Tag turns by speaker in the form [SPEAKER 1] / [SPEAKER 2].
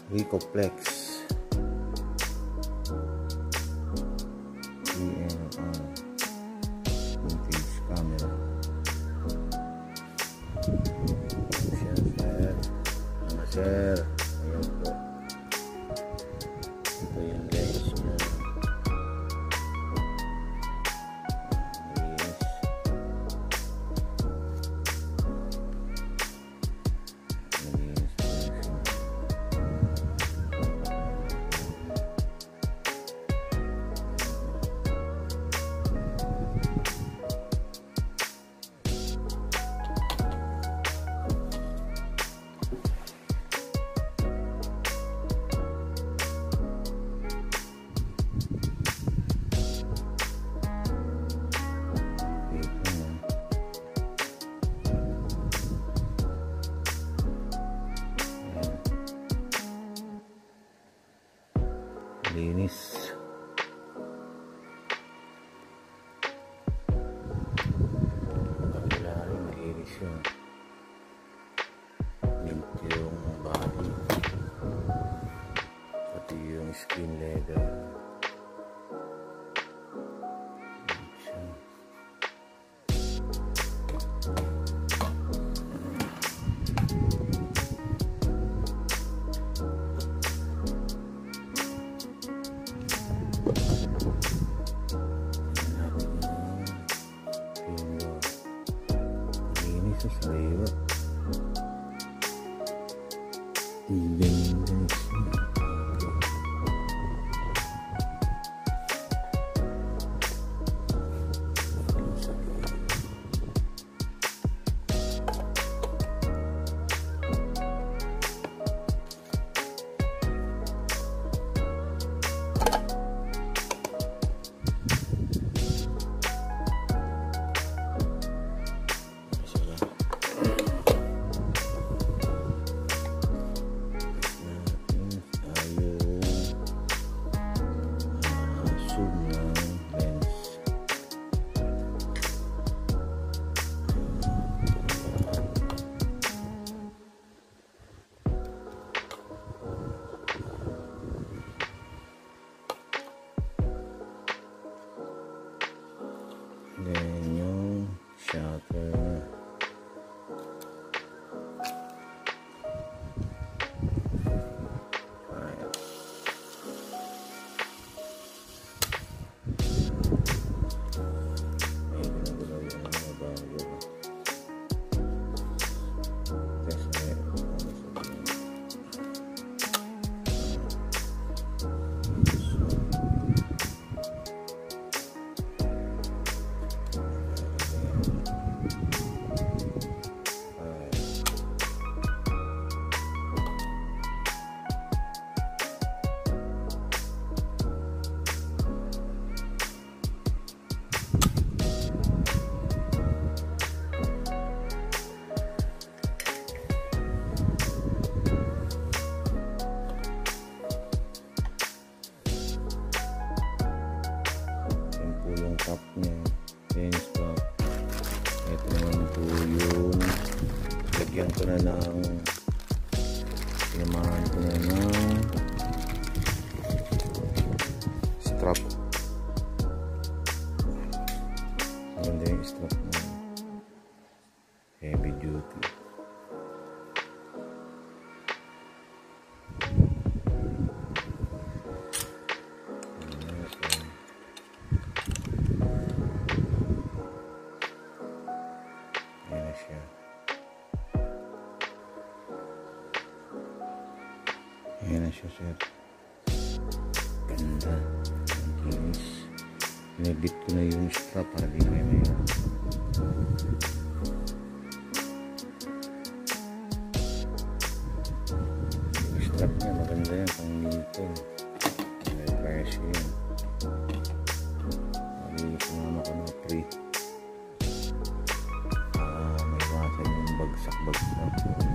[SPEAKER 1] Ricohflex vintage camera. Sir, ayan po. Ito yung lens niya. Linis. Kabila rin, mainis yun. Mint yung body, pati yung skin leather. Sa saliwa tibing guys. Then yung shutter na. Ayan. May ginagalaw yung mga bago. Test na yun. Yung top niya, lens top. Ito naman po yung lagyan ko na ng sinamahan ko na ng strap. Maganda yung strap na heavy duty. Ayan na siya, sir. Ganda. Ang kinis. Pinabit ko na yung strap para di may mayroon. Yung strap niya maganda yan. Pang nito. May price yun. Sumama ko na free. May wasan yung bagsak-bagsak.